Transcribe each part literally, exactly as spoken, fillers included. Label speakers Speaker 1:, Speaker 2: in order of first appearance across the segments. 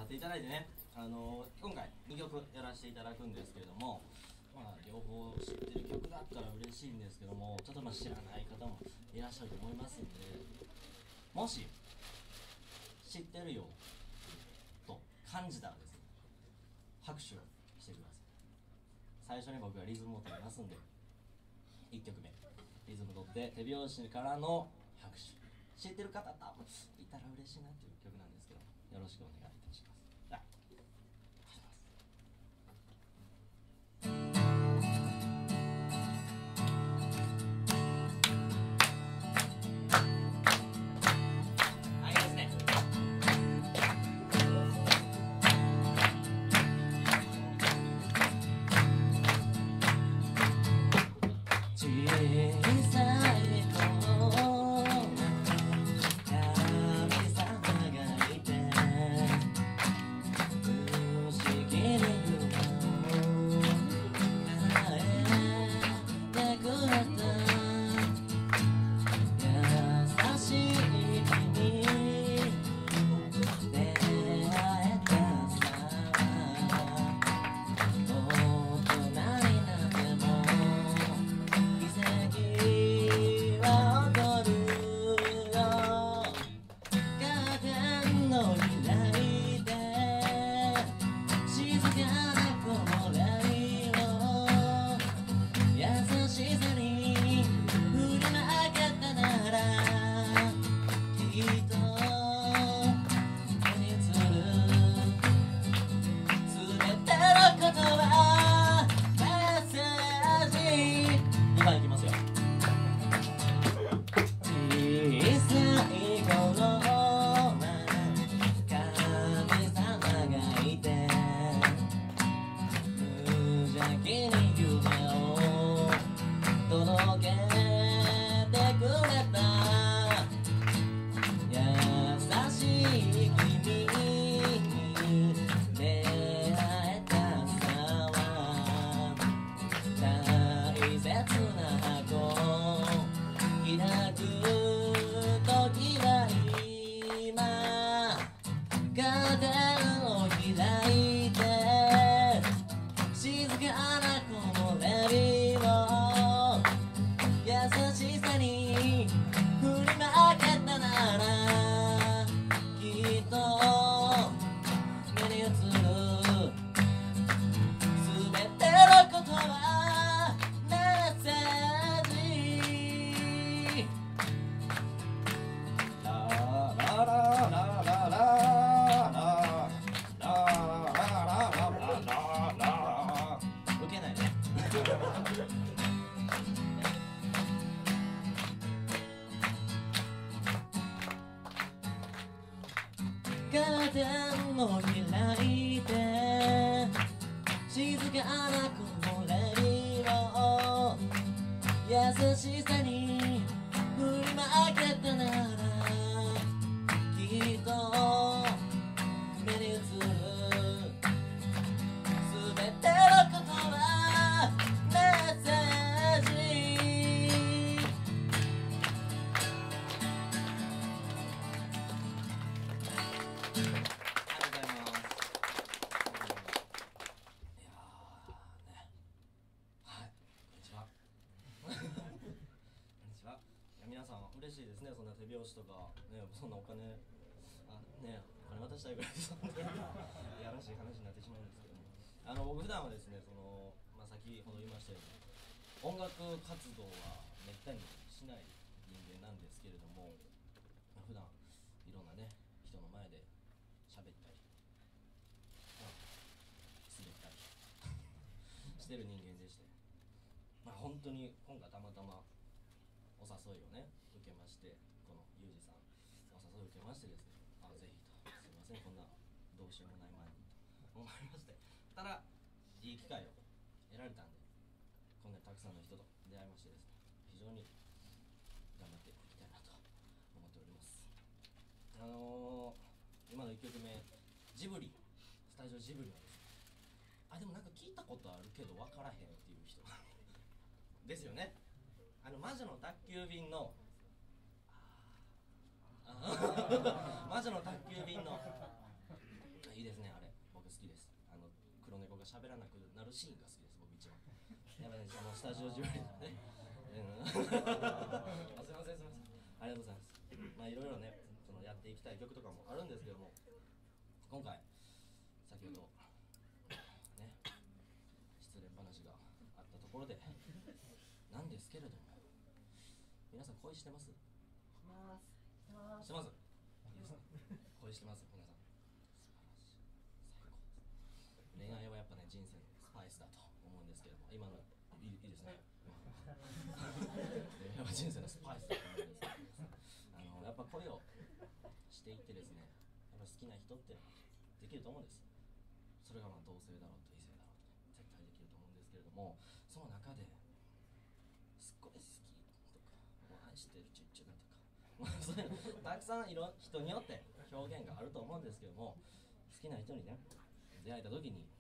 Speaker 1: せていただいてね、あのー、今回にきょくやらせていただくんですけれども、まあ、両方知ってる曲だったら嬉しいんですけども、ちょっとまあ知らない方もいらっしゃると思いますんで、もし知ってるよと感じたらですね、拍手をしてください。最初に僕がリズムを取りますんで、いっきょくめリズム取って手拍子からの拍手、知ってる方多分いたら嬉しいなという曲なんですけど、よろしくお願いいたします。じゃあカーテンを開いて静かな木漏れ日を優しさに振りまけたならきっと目に映るすべてのことはメッセージ。皆さん嬉しいですね、そんな手拍子とか、ね、そんなお金、あ、ね、お金渡したいぐらいそんないやらしい話になってしまうんですけども、あの僕普段はですね、その、まあ、先ほど言いましたように音楽活動はめったにしない人間なんですけれども、まあ、普段いろんなね人の前で喋ったり、まあ、滑ったりしてる人間でして、まあ、本当に今回たまたまお誘いをね受けまして、このユージさんお誘いを受けましてですね、あ、ぜひと、すいませんこんなどうしようもない前にと思いまして、ただいい機会を得られたんで、こんなにたくさんの人と出会いましてですね、非常に頑張っていきたいなと思っております。あのー、今のいっきょくめジブリ、スタジオジブリのですね、あ、でもなんか聞いたことあるけど分からへんっていう人ですよね。あの魔女の宅急便の魔女の宅急便のいいですね、 喋らなくなるシーンが好きです僕一番。やっぱり、ね、そのスタジオジブリとかねあすいませんすいませんありがとうございます。まあいろいろねそのやっていきたい曲とかもあるんですけども、今回先ほどね失恋話があったところでなんですけれども、皆さん恋してます？してますしてますいいですね恋してます皆さん。素晴らしい、最高です。恋愛はやっぱね人生のスパイスだと思うんですけども、今のいい、いいですね恋愛は人生のスパイスだと思うんですけど、あのやっぱ恋をしていってですね、やっぱ好きな人ってできると思うんです。それがまあ同性だろうと異性だろうと、ね、絶対できると思うんですけれども、その中ですっごい好きとかもう愛してるチュッチュだとかそういうのたくさんいろ人によって表現があると思うんですけども、好きな人にね出会えた時に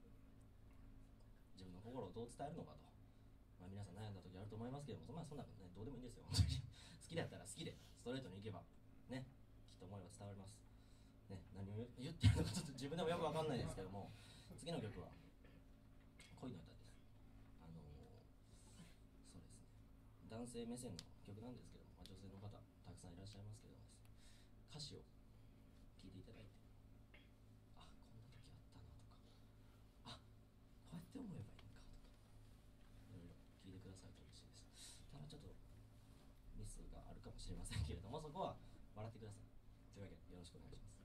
Speaker 1: 自分の心をどう伝えるのかと、まあ、皆さん悩んだ時あると思いますけども、まあそんなことねどうでもいいんですよ本当に好きだったら好きでストレートにいけばねきっと思いは伝わりますね。何を言ってるのかちょっと自分でもよくわかんないですけども、次の曲は恋の歌です。あのー、そうですね、男性目線の曲なんですけども、まあ、女性の方たくさんいらっしゃいますけども、歌詞を聴いていただいて、あこんな時あったなとか、あこうやって思えばいいんかとか、いろいろ聴いてくださると嬉しいです。ただちょっとミスがあるかもしれませんけれども、そこは笑ってくださいというわけでよろしくお願いします。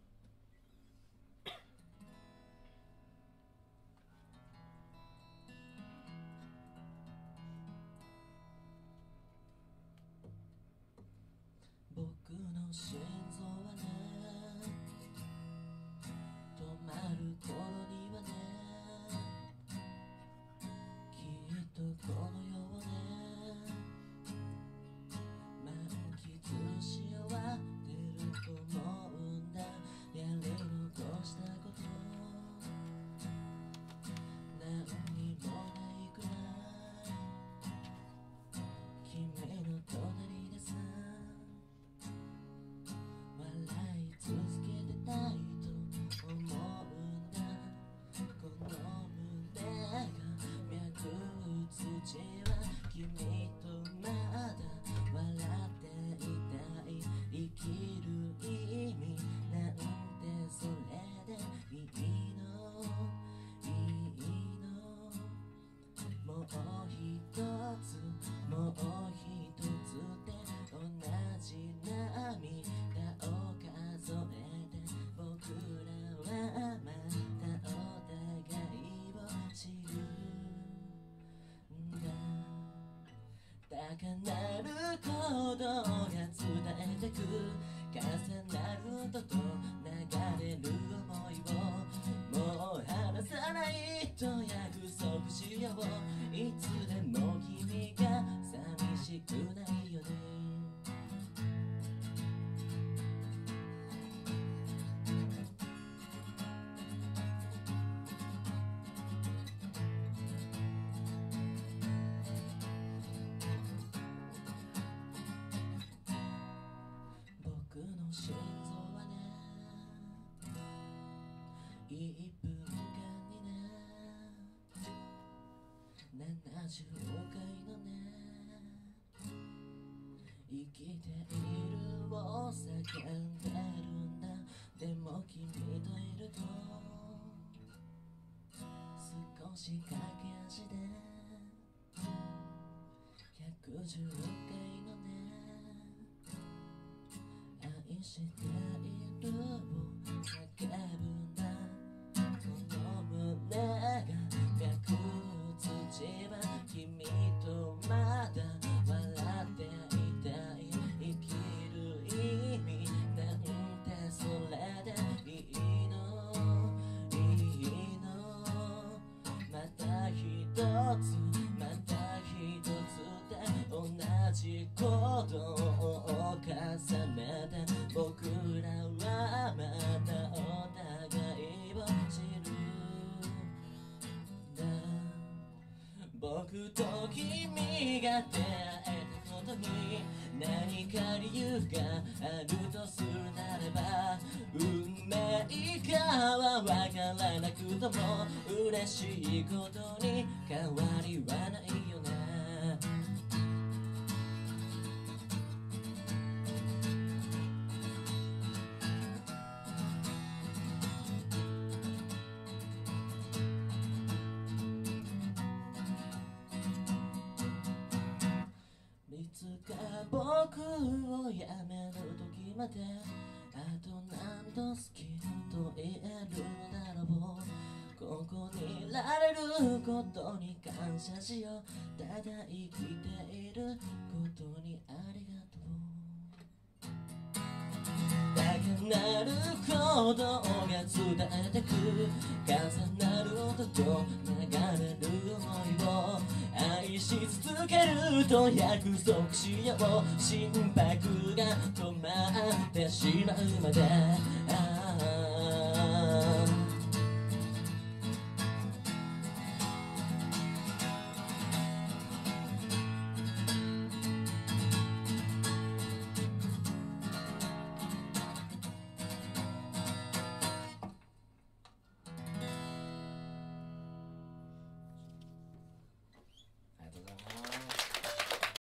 Speaker 1: 僕の心臓はね止まる頃にはね、きっとこの世をね満喫し終わってると思うんだ。やり残したこと何にもないくらい、君の隣でさ笑い続けてたいと思うんだ。この胸が脈打つうちは君とまだ笑っていたい。生きる意味なんてそれでいいのいいの。もう一つもう一つで同じ涙を数えて、僕らはまたお互いを知るんだ。高鳴る鼓動が伝えてく、重なるとと流れる想いをもう離さないと約束しよう。いつでも君が寂しくないよね。僕の心臓はねいっぷんかんにねななじゅっかいのね生きているを叫んでるんだ。でも君といると少し駆け足でひゃくじゅっかいのね愛しているを叫ぶんだ。この胸が脈打つ自分、君とまだ笑っていたい。生きる意味なんてそれでいいのいいの。また一つまた一つで同じことを重ねて、僕らはまたお互いを知るんだ。僕と君が出会えたことに何か理由があるとするならば、運命ないかはわからなくとも嬉しいことに変わりはないよね。いつか僕をやめる時まであと何度好きと言えるのだろう。ここにいられることに感謝しよう。ただ生きていることにありがとう。高鳴る鼓動が伝えてく重なる音と流れる想いを愛し続けると約束しよう。心拍が止まってしまうまで